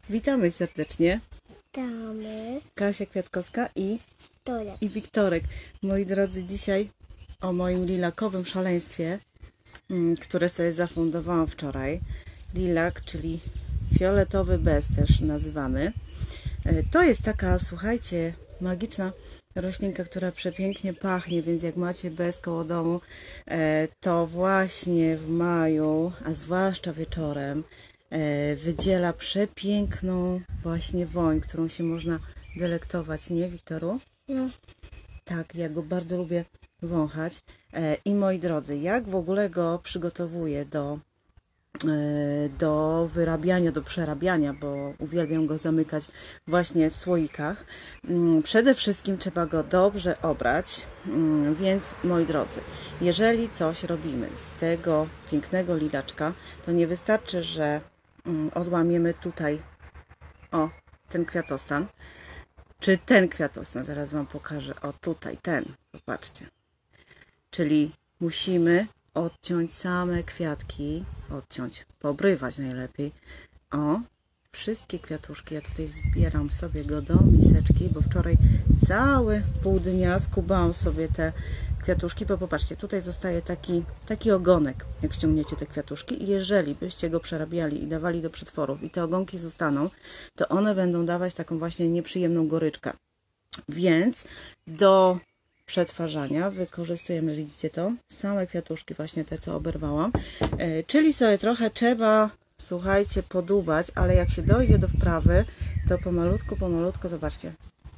Witamy serdecznie. Witamy. Kasia Kwiatkowska i Tole. Wiktorek. Moi drodzy, dzisiaj o moim lilakowym szaleństwie, które sobie zafundowałam wczoraj. Lilak, czyli fioletowy bez też nazywany. To jest taka, słuchajcie, magiczna roślinka, która przepięknie pachnie, więc jak macie bez koło domu, to właśnie w maju, a zwłaszcza wieczorem, wydziela przepiękną właśnie woń, którą się można delektować, nie, Wiktoru? No. Tak, ja go bardzo lubię wąchać. I moi drodzy, jak w ogóle go przygotowuję do wyrabiania, do przerabiania, bo uwielbiam go zamykać właśnie w słoikach. Przede wszystkim trzeba go dobrze obrać, więc moi drodzy, jeżeli coś robimy z tego pięknego lilaczka, to nie wystarczy, że odłamiemy tutaj ten kwiatostan, czy ten kwiatostan, zaraz Wam pokażę, tutaj ten, popatrzcie, czyli musimy odciąć same kwiatki, poobrywać najlepiej. Wszystkie kwiatuszki, ja tutaj zbieram sobie go do miseczki, bo wczoraj całe pół dnia skubałam sobie te kwiatuszki, bo popatrzcie, tutaj zostaje taki ogonek, jak ściągniecie te kwiatuszki i jeżeli byście go przerabiali i dawali do przetworów i te ogonki zostaną, to one będą dawać taką właśnie nieprzyjemną goryczkę. Więc do przetwarzania wykorzystujemy, widzicie to, same kwiatuszki, właśnie te, co oberwałam, czyli sobie trochę trzeba, słuchajcie, podubać, ale jak się dojdzie do wprawy, to pomalutku, zobaczcie,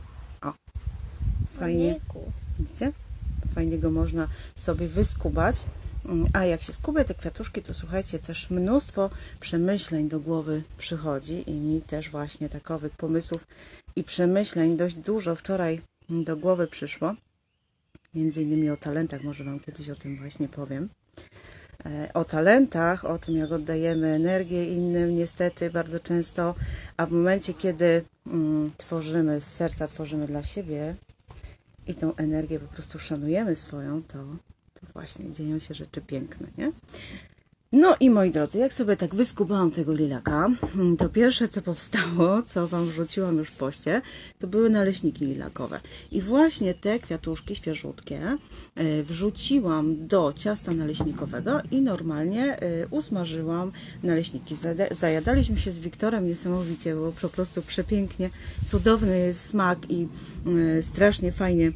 fajnie, widzicie? Fajnie go można sobie wyskubać, a jak się skubie te kwiatuszki, to słuchajcie, też mnóstwo przemyśleń do głowy przychodzi i mi też właśnie takowych pomysłów i przemyśleń dość dużo wczoraj do głowy przyszło. Między innymi o talentach, może Wam kiedyś o tym właśnie powiem. O talentach, o tym, jak oddajemy energię innym, niestety bardzo często, a w momencie, kiedy tworzymy z serca, tworzymy dla siebie i tą energię po prostu szanujemy swoją, to właśnie dzieją się rzeczy piękne, nie? No i moi drodzy, jak sobie tak wyskubałam tego lilaka, to pierwsze co powstało, co Wam wrzuciłam już w poście, to były naleśniki lilakowe. I właśnie te kwiatuszki świeżutkie wrzuciłam do ciasta naleśnikowego i normalnie usmażyłam naleśniki. Zajadaliśmy się z Wiktorem niesamowicie, bo po prostu przepięknie, cudowny jest smak i strasznie fajnie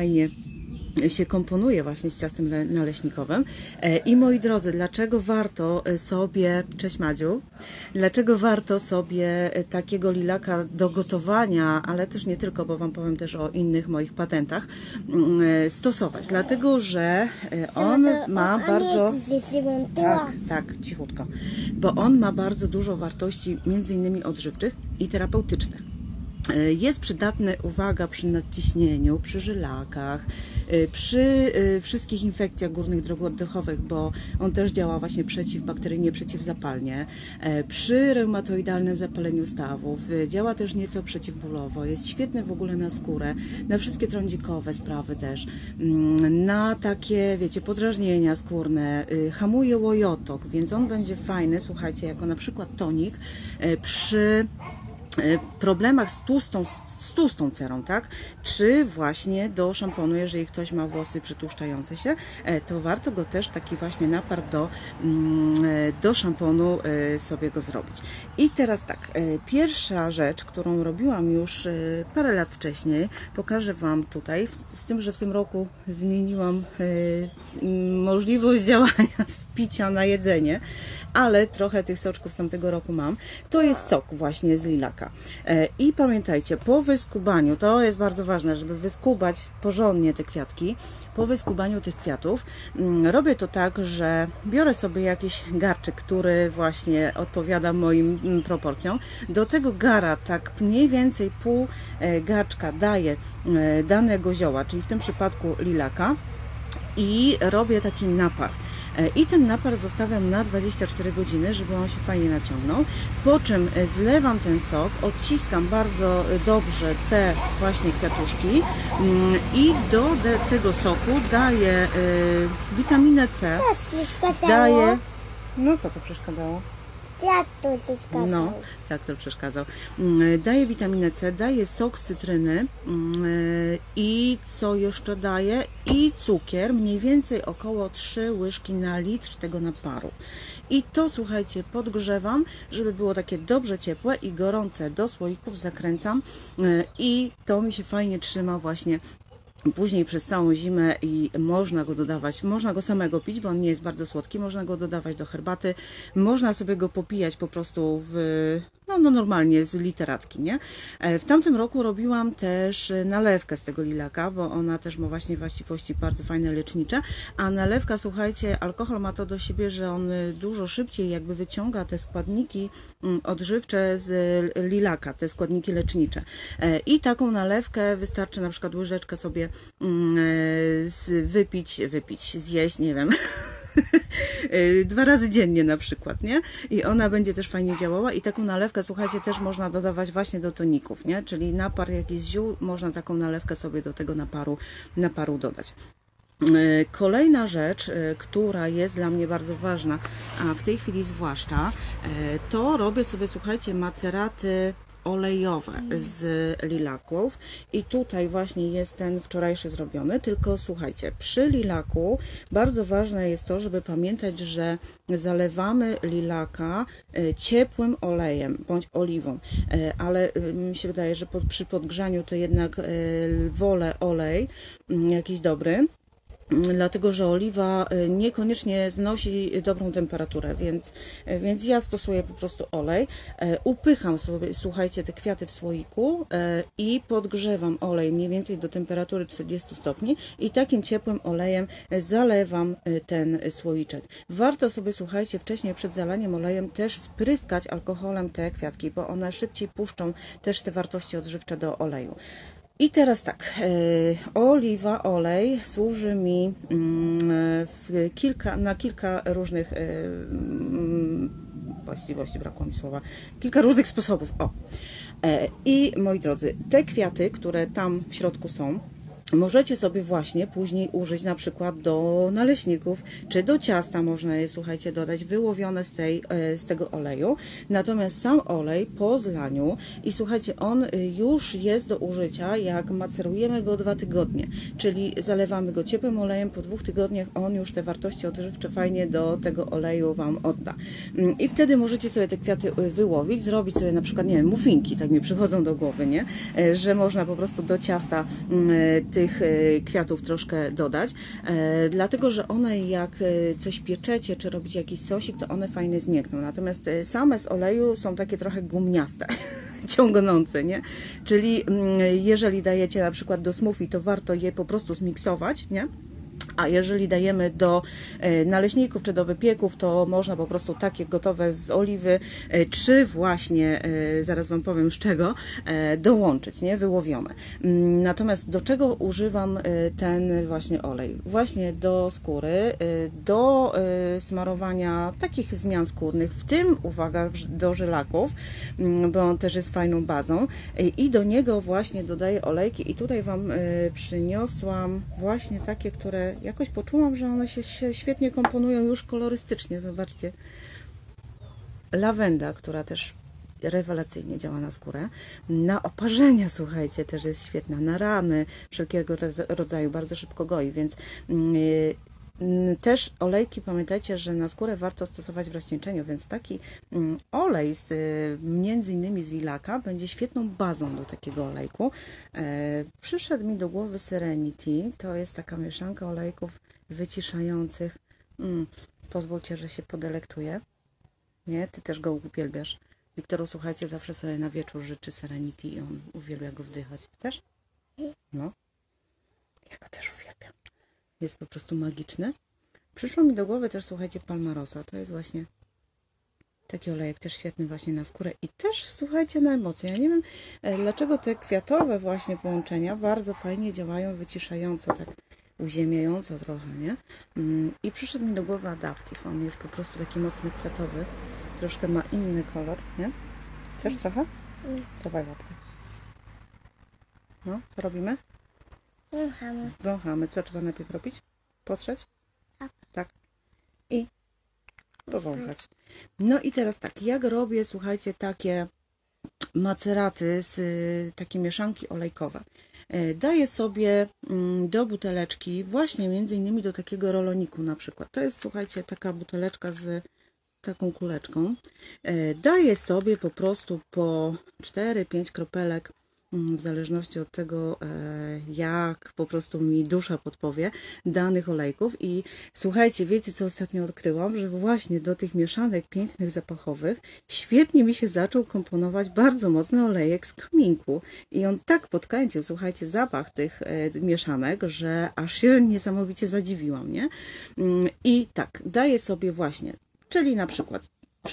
się komponuje właśnie z ciastem naleśnikowym. I moi drodzy, dlaczego warto sobie, cześć Madziu, dlaczego warto sobie takiego lilaka do gotowania, ale też nie tylko, bo Wam powiem też o innych moich patentach, stosować? Dlatego, że on ma bardzo... Tak, cichutko. Bo on ma bardzo dużo wartości, między innymi odżywczych i terapeutycznych. Jest przydatny, uwaga, przy nadciśnieniu, przy żylakach, przy wszystkich infekcjach górnych dróg oddechowych, bo on też działa właśnie przeciwbakteryjnie, przeciwzapalnie, przy reumatoidalnym zapaleniu stawów, działa też nieco przeciwbólowo, jest świetny w ogóle na skórę, na wszystkie trądzikowe sprawy też, na takie, wiecie, podrażnienia skórne, hamuje łojotok, więc on będzie fajny, słuchajcie, jako na przykład tonik przy problemach z tłustą cerą, tak? Czy właśnie do szamponu, jeżeli ktoś ma włosy przytłuszczające się, to warto go też taki właśnie napar do szamponu sobie go zrobić. I teraz tak, pierwsza rzecz, którą robiłam już parę lat wcześniej, pokażę Wam tutaj, z tym, że w tym roku zmieniłam możliwość działania z picia na jedzenie, ale trochę tych soczków z tamtego roku mam. To jest sok właśnie z lilaka. I pamiętajcie, po wyskubaniu, to jest bardzo ważne, żeby wyskubać porządnie te kwiatki, po wyskubaniu tych kwiatów robię to tak, że biorę sobie jakiś garczyk, który właśnie odpowiada moim proporcjom. Do tego gara tak mniej więcej pół garczka daję danego zioła, czyli w tym przypadku lilaka, i robię taki napar. I ten napar zostawiam na 24 godziny, żeby on się fajnie naciągnął. Po czym zlewam ten sok, odciskam bardzo dobrze te właśnie kwiatuszki i do tego soku daję witaminę C. Daję... No co to przeszkadzało? Jak to się skazał? No, traktor przeszkadzał. Daje witaminę C, daje sok z cytryny i co jeszcze daje? I cukier, mniej więcej około 3 łyżki na litr tego naparu. I to, słuchajcie, podgrzewam, żeby było takie dobrze ciepłe i gorące. Do słoików zakręcam i to mi się fajnie trzyma właśnie później przez całą zimę i można go dodawać, można go samego pić, bo on nie jest bardzo słodki, można go dodawać do herbaty, można sobie go popijać po prostu no normalnie z literatki, nie? W tamtym roku robiłam też nalewkę z tego lilaka, bo ona też ma właśnie właściwości bardzo fajne lecznicze, a nalewka, słuchajcie, alkohol ma to do siebie, że on dużo szybciej jakby wyciąga te składniki odżywcze z lilaka, te składniki lecznicze. I taką nalewkę wystarczy na przykład łyżeczkę sobie wypić, zjeść, nie wiem, 2 razy dziennie na przykład, nie? I ona będzie też fajnie działała i taką nalewkę, słuchajcie, też można dodawać właśnie do toników, nie? Czyli napar jakichś ziół, można taką nalewkę sobie do tego naparu dodać. Kolejna rzecz, która jest dla mnie bardzo ważna, a w tej chwili zwłaszcza, to robię sobie, słuchajcie, maceraty olejowe z lilaków i tutaj właśnie jest ten wczorajszy zrobiony, tylko słuchajcie, przy lilaku bardzo ważne jest to, żeby pamiętać, że zalewamy lilaka ciepłym olejem bądź oliwą, ale mi się wydaje, że przy podgrzaniu to jednak wolę olej jakiś dobry. Dlatego, że oliwa niekoniecznie znosi dobrą temperaturę, więc ja stosuję po prostu olej. Upycham sobie, słuchajcie, te kwiaty w słoiku i podgrzewam olej mniej więcej do temperatury 40 stopni i takim ciepłym olejem zalewam ten słoiczek. Warto sobie, słuchajcie, wcześniej przed zalaniem olejem też spryskać alkoholem te kwiatki, bo one szybciej puszczą też te wartości odżywcze do oleju. I teraz tak, oliwa, olej służy mi na kilka różnych właściwości, brakło mi słowa, kilka różnych sposobów. I moi drodzy, te kwiaty, które tam w środku są, możecie sobie właśnie później użyć na przykład do naleśników, czy do ciasta można je, słuchajcie, dodać wyłowione z tego oleju. Natomiast sam olej po zlaniu i słuchajcie, on już jest do użycia, jak macerujemy go 2 tygodnie, czyli zalewamy go ciepłym olejem, po 2 tygodniach on już te wartości odżywcze fajnie do tego oleju Wam odda. I wtedy możecie sobie te kwiaty wyłowić, zrobić sobie na przykład, nie wiem, muffinki, tak mi przychodzą do głowy, nie? Że można po prostu do ciasta tych kwiatów troszkę dodać, dlatego, że one jak coś pieczecie, czy robicie jakiś sosik, to one fajnie zmiękną. Natomiast same z oleju są takie trochę gumniaste, ciągnące, nie? Czyli jeżeli dajecie na przykład do smoothie, to warto je po prostu zmiksować, nie? A jeżeli dajemy do naleśników czy do wypieków, to można po prostu takie gotowe z oliwy, czy właśnie, zaraz Wam powiem z czego, dołączyć, nie? Wyłowione. Natomiast do czego używam ten właśnie olej? Właśnie do skóry, do smarowania takich zmian skórnych, w tym, uwaga, do żelaków, bo on też jest fajną bazą i do niego właśnie dodaję olejki i tutaj Wam przyniosłam właśnie takie, które jakoś poczułam, że one się świetnie komponują już kolorystycznie. Zobaczcie. Lawenda, która też rewelacyjnie działa na skórę. Na oparzenia, słuchajcie, też jest świetna. Na rany wszelkiego rodzaju, bardzo szybko goi, więc też olejki, pamiętajcie, że na skórę warto stosować w rozcieńczeniu, więc taki olej między innymi z lilaka będzie świetną bazą do takiego olejku. Przyszedł mi do głowy Serenity, to jest taka mieszanka olejków wyciszających. Pozwólcie, że się podelektuję. Nie? Ty też go uwielbiasz. Wiktoru, słuchajcie, zawsze sobie na wieczór życzy Serenity i on uwielbia go wdychać. Też? No. Ja go też uwielbiam. Jest po prostu magiczny. Przyszło mi do głowy też, słuchajcie, Palmarosa. To jest właśnie taki olejek też świetny właśnie na skórę i też, słuchajcie, na emocje. Ja nie wiem, dlaczego te kwiatowe właśnie połączenia bardzo fajnie działają wyciszająco, tak uziemiająco trochę, nie? I przyszedł mi do głowy Adaptive. On jest po prostu taki mocny kwiatowy. Troszkę ma inny kolor, nie? Chcesz trochę? Dawaj łapkę. No, co robimy? Wąchamy. Wąchamy. Co trzeba najpierw robić? Potrzeć? Tak. Tak. I powąchać. No i teraz tak, jak robię, słuchajcie, takie maceraty z takie mieszanki olejkowe. Daję sobie do buteleczki właśnie między innymi do takiego roloniku na przykład. To jest, słuchajcie, taka buteleczka z taką kuleczką. Daję sobie po prostu po 4-5 kropelek, w zależności od tego, jak po prostu mi dusza podpowie, danych olejków. I słuchajcie, wiecie co ostatnio odkryłam? Że właśnie do tych mieszanek pięknych, zapachowych świetnie mi się zaczął komponować bardzo mocny olejek z kominku. I on tak podkręcił, słuchajcie, zapach tych mieszanek, że aż się niesamowicie zadziwiłam, nie? I tak, daję sobie właśnie, czyli na przykład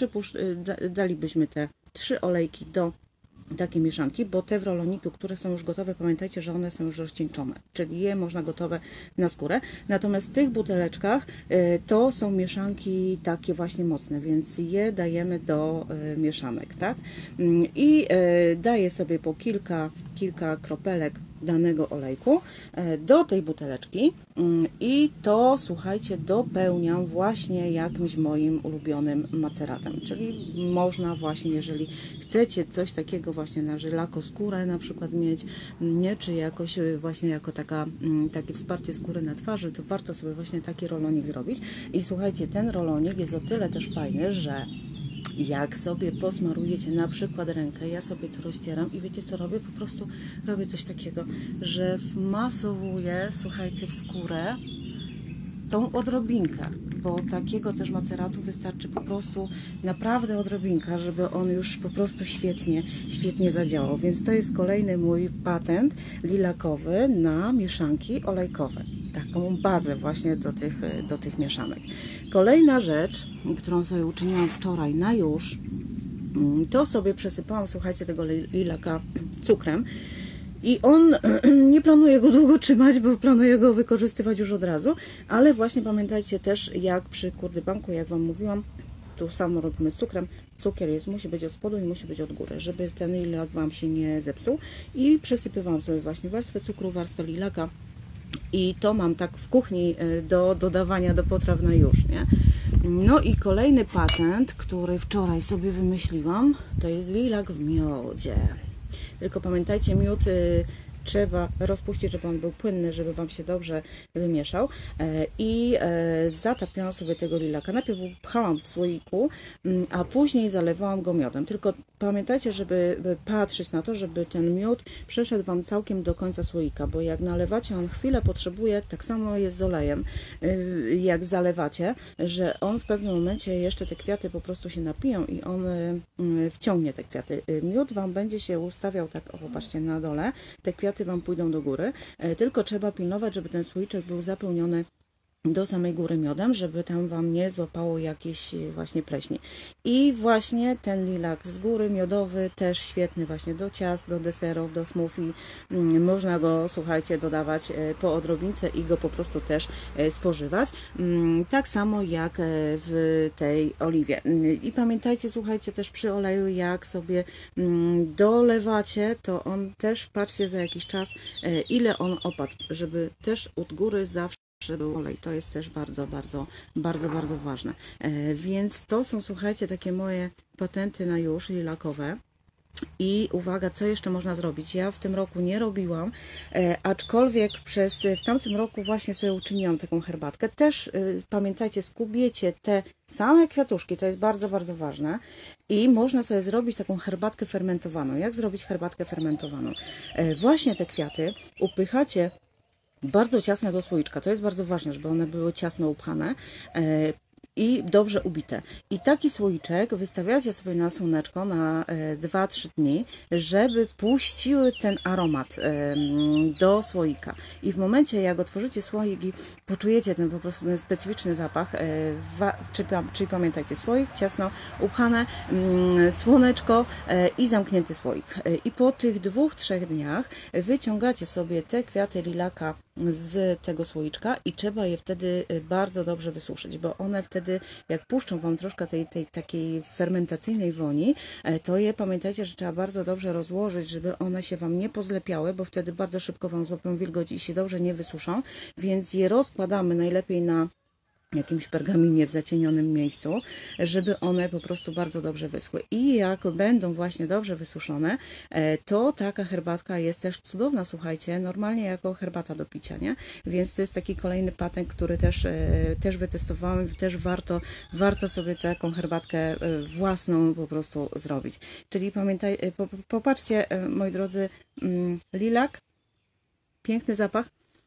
dalibyśmy te 3 olejki do takie mieszanki, bo te w roloniku, które są już gotowe, pamiętajcie, że one są już rozcieńczone, czyli je można gotowe na skórę. Natomiast w tych buteleczkach to są mieszanki takie właśnie mocne, więc je dajemy do mieszanek, tak? I daję sobie po kilka kropelek danego olejku do tej buteleczki i to, słuchajcie, dopełniam właśnie jakimś moim ulubionym maceratem, czyli można właśnie, jeżeli chcecie coś takiego właśnie na żylako skórę na przykład mieć, nie, czy jakoś właśnie jako takie wsparcie skóry na twarzy, to warto sobie właśnie taki rolonik zrobić. I słuchajcie, ten rolonik jest o tyle też fajny, że jak sobie posmarujecie na przykład rękę, ja sobie to rozcieram i wiecie co robię? Po prostu robię coś takiego, że wmasowuję, słuchajcie, w skórę tą odrobinkę, bo takiego też maceratu wystarczy po prostu naprawdę odrobinka, żeby on już po prostu świetnie zadziałał. Więc to jest kolejny mój patent lilakowy na mieszanki olejkowe. Taką bazę właśnie do tych mieszanek. Kolejna rzecz, którą sobie uczyniłam wczoraj na już, to sobie przesypałam, słuchajcie, tego lilaka cukrem. I on, nie planuję go długo trzymać, bo planuję go wykorzystywać już od razu, ale właśnie pamiętajcie też, jak przy kurdybanku, jak Wam mówiłam, tu samo robimy z cukrem, cukier musi być od spodu i musi być od góry, żeby ten lilak Wam się nie zepsuł. I przesypywałam sobie właśnie warstwę cukru, warstwę lilaka i to mam tak w kuchni do dodawania do potraw na już, nie? No i kolejny patent, który wczoraj sobie wymyśliłam, to jest lilak w miodzie. Tylko pamiętajcie, miód trzeba rozpuścić, żeby on był płynny, żeby Wam się dobrze wymieszał. I zatapiałam sobie tego lilaka. Najpierw pchałam w słoiku, a później zalewałam go miodem. Tylko pamiętajcie, żeby patrzeć na to, żeby ten miód przeszedł Wam całkiem do końca słoika, bo jak nalewacie, on chwilę potrzebuje, tak samo jest z olejem, jak zalewacie, że on w pewnym momencie jeszcze te kwiaty po prostu się napiją i on wciągnie te kwiaty. Miód Wam będzie się ustawiał tak, o popatrzcie, na dole, te kwiaty Wam pójdą do góry, tylko trzeba pilnować, żeby ten słoiczek był zapełniony do samej góry miodem, żeby tam Wam nie złapało jakieś właśnie pleśni. I właśnie ten lilak z góry miodowy też świetny właśnie do ciast, do deserów, do smoothie. Można go, słuchajcie, dodawać po odrobince i go po prostu też spożywać. Tak samo jak w tej oliwie. I pamiętajcie, słuchajcie, też przy oleju, jak sobie dolewacie, to on też, patrzcie za jakiś czas, ile on opadł, żeby też od góry zawsze był olej. To jest też bardzo ważne. Więc to są, słuchajcie, takie moje patenty na już lilakowe. I uwaga, co jeszcze można zrobić? Ja w tym roku nie robiłam, aczkolwiek w tamtym roku właśnie sobie uczyniłam taką herbatkę. Też pamiętajcie, skubiecie te same kwiatuszki, to jest bardzo ważne. I można sobie zrobić taką herbatkę fermentowaną. Jak zrobić herbatkę fermentowaną? Właśnie te kwiaty upychacie bardzo ciasne do słoiczka. To jest bardzo ważne, żeby one były ciasno upchane i dobrze ubite. I taki słoiczek wystawiacie sobie na słoneczko na 2-3 dni, żeby puściły ten aromat do słoika. I w momencie, jak otworzycie słoik i poczujecie ten po prostu ten specyficzny zapach, czyli pamiętajcie, słoik ciasno upchane, słoneczko i zamknięty słoik. I po tych 2-3 dniach wyciągacie sobie te kwiaty lilaka z tego słoiczka i trzeba je wtedy bardzo dobrze wysuszyć, bo one wtedy, jak puszczą Wam troszkę tej takiej fermentacyjnej woni, to je pamiętajcie, że trzeba bardzo dobrze rozłożyć, żeby one się Wam nie pozlepiały, bo wtedy bardzo szybko Wam złapią wilgoć i się dobrze nie wysuszą, więc je rozkładamy najlepiej na jakimś pergaminie w zacienionym miejscu, żeby one po prostu bardzo dobrze wyschły. I jak będą właśnie dobrze wysuszone, to taka herbatka jest też cudowna, słuchajcie, normalnie jako herbata do picia, nie? Więc to jest taki kolejny patent, który też wytestowałam, też warto sobie taką herbatkę własną po prostu zrobić. Czyli popatrzcie, moi drodzy, lilak, piękny zapach,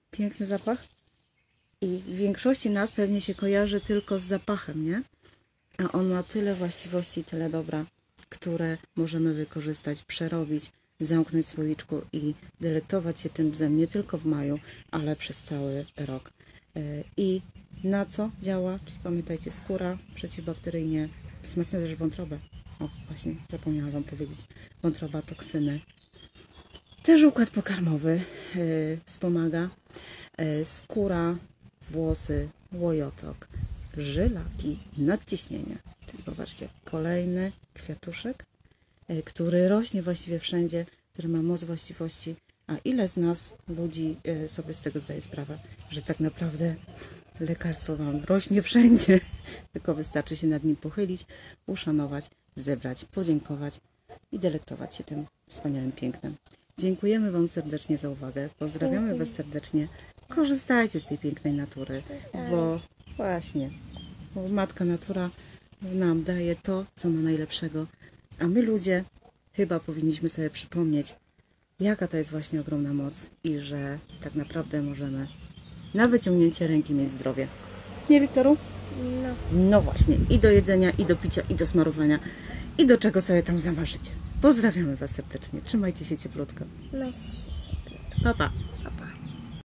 i w większości nas pewnie się kojarzy tylko z zapachem, nie? A on ma tyle właściwości, tyle dobra, które możemy wykorzystać, przerobić, zamknąć w słoiczku i delektować się tym bzem nie tylko w maju, ale przez cały rok. I na co działa? Czyli pamiętajcie, skóra, przeciwbakteryjnie, wzmacnia też wątrobę. O, właśnie zapomniałam Wam powiedzieć. Wątroba, toksyny. Też układ pokarmowy wspomaga. Skóra, włosy, łojotok, żylaki, nadciśnienie. Czyli popatrzcie, kolejny kwiatuszek, który rośnie właściwie wszędzie, który ma moc właściwości. A ile z nas, ludzi, sobie z tego zdaje sprawę, że tak naprawdę lekarstwo Wam rośnie wszędzie, tylko wystarczy się nad nim pochylić, uszanować, zebrać, podziękować i delektować się tym wspaniałym pięknem. Dziękujemy Wam serdecznie za uwagę. Pozdrawiamy Was serdecznie. Korzystajcie z tej pięknej natury, bo właśnie, bo Matka Natura nam daje to, co ma najlepszego, a my ludzie chyba powinniśmy sobie przypomnieć, jaka to jest właśnie ogromna moc i że tak naprawdę możemy na wyciągnięcie ręki mieć zdrowie. Nie, Wiktoru? No. No właśnie, i do jedzenia, i do picia, i do smarowania, i do czego sobie tam zamarzycie. Pozdrawiamy Was serdecznie. Trzymajcie się cieplutko. Masz się. Pa, pa.